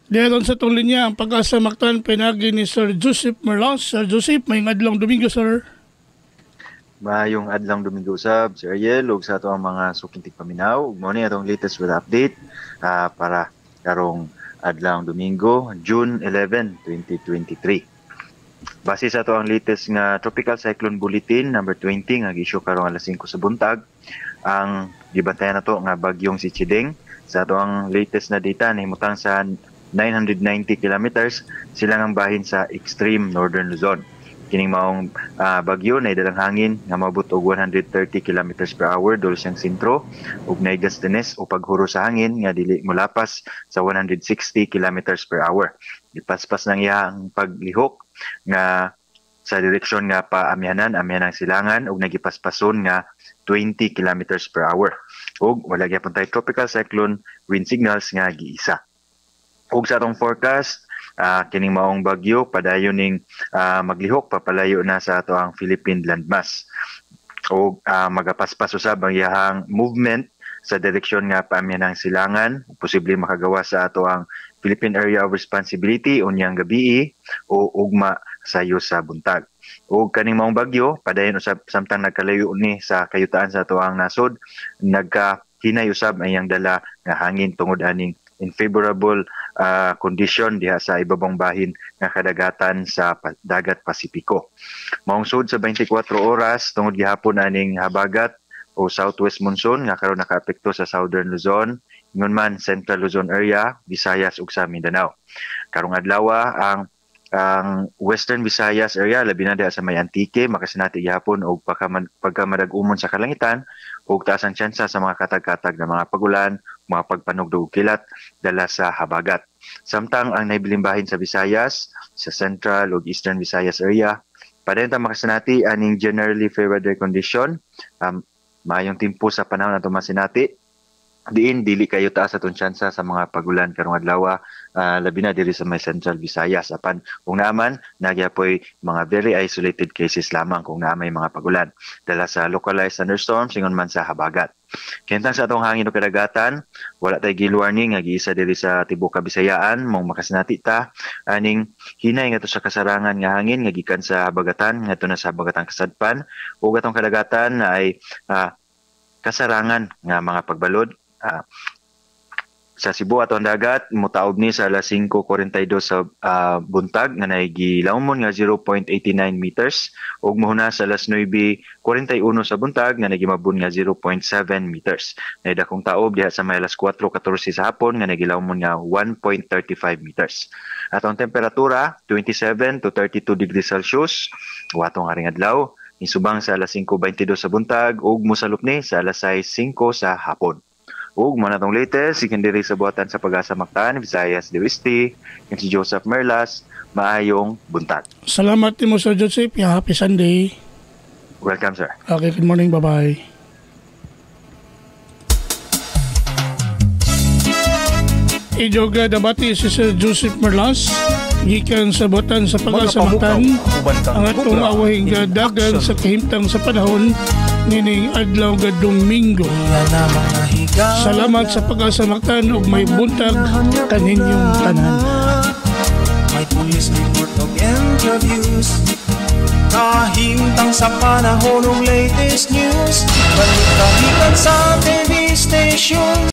Diyagon sa itong linya, ang Pag-asa Mactan, pinagi ni Sir Joseph Merlos. Sir Joseph, may adlong Domingo, sir. Maayong adlang Domingo usab, Sir Ariel, ug sa ato ang mga sukintig paminaw. Ug mao ni atong latest with update para karong adlang Domingo, June 11, 2023. Base sa ato ang latest nga Tropical Cyclone Bulletin number 20 nga gi-issue karong alas 5 sa buntag, ang gibantayan nato nga bagyong si Chideng. Sa ato ang latest na data nahimutang sa 990 kilometers silangang bahin sa extreme northern Luzon. Kining maong bagyo na dalang hangin nga maabot og 130 kilometers per hour dol siyang sentro ug nay gastenes o paghuro sa hangin nga dili molapas sa 160 kilometers per hour. Ipaspas nang iyang paglihok nga sa direksyon nga paamyanan ang silangan ug nagipaspason nga 20 kilometers per hour. Ug wala gyapon tay tropical cyclone wind signals nga giisa. Ug sa atong forecast, kining maong bagyo padayon ning maglihok papalayo na sa ato ang Philippine landmass. Ug magapaspas usab ang iyahang movement sa direksyon nga paamyanang silangan, posible makagawa sa ato ang Philippine Area of Responsibility unyang gabii o ugma sayo sa buntag. Ug kaning maong bagyo padayon usab samtang nagkalayo ni sa kayutaan sa ato ang nasod, nagkahinay usab ang iyang dala nga hangin tungod aning unfavorable condition diha sa ibabang bahin nga kadagatan sa dagat Pasipiko. Maungsod sa 24 oras tungod gihapon aning habagat o southwest monsoon nga karon nakaapekto sa southern Luzon, ingon man central Luzon area, Visayas ug sa Mindanao. Karong adlaw ang Western Visayas area labi na diha sa may Antique makasinati gihapon og pagkamadag-umon sa kalangitan ug taas ang tsansa sa mga katag-katag na mga pagulan, mga pagpanugdog kilat dala sa habagat. Samtang ang naibiling bahin sa Visayas, sa Central ug Eastern Visayas area, padayon ta makasinati aning generally fair weather condition, maayong timpo sa panahon ato masinati. Diin dili kayo taas atong tsansa sa mga pagulan karong adlaw, labi na diri sa may Central Visayas. Apan kung naaman nagyapoy mga very isolated cases lamang kung naamay mga pagulan dala sa localized thunderstorms ingon man sa habagat. Kentang sa atong hangin o kadagatan, wala tay gale warning nga giisa diri sa tibuok Kabisayaan, mong makasinati ta aning hinay nga to sa kasarangan nga hangin nga gikan sa habagatan ngadto na sa habagatang kasadpan ug atong kadagatan na ay kasarangan nga mga pagbalod. Sa Cebu atong dagat mutaob ni sa alas 5:42 sa buntag nga nagilawmon nga 0.89 meters ug mohuna sa alas 9:41 sa buntag nga nagimabon nga 0.7 meters. Nay dakong taob diha sa may alas 4:14 sa hapon nga nagilawmon nga 1.35 meters. Atong temperatura 27 to 32 degrees Celsius watong aring adlaw isubang sa alas 5:22 sa buntag ug mosalop ni sa alas 6:05 sa hapon. Ug mo na itong latest, ikin diri sa buhatan sa Pag-asa Mactan, Visayas de Westi, si Joseph Merlas, maayong buntag. Salamat mo, Sir Joseph. Happy Sunday. Welcome, sir. Okay, good morning. Bye-bye. Ijoga dabati si Sir Joseph Merlas gikan sa buhatan sa Pag-asa Mactan ang atong awahing dagan sa kahimtang sa panahon nining adlaw ga Domingo. Salamat sa Pag-asa Mactan ug may buntag kaninyong tanan. May police report og interviews kahimtang sa panahon ng latest news. Balik sa TV station.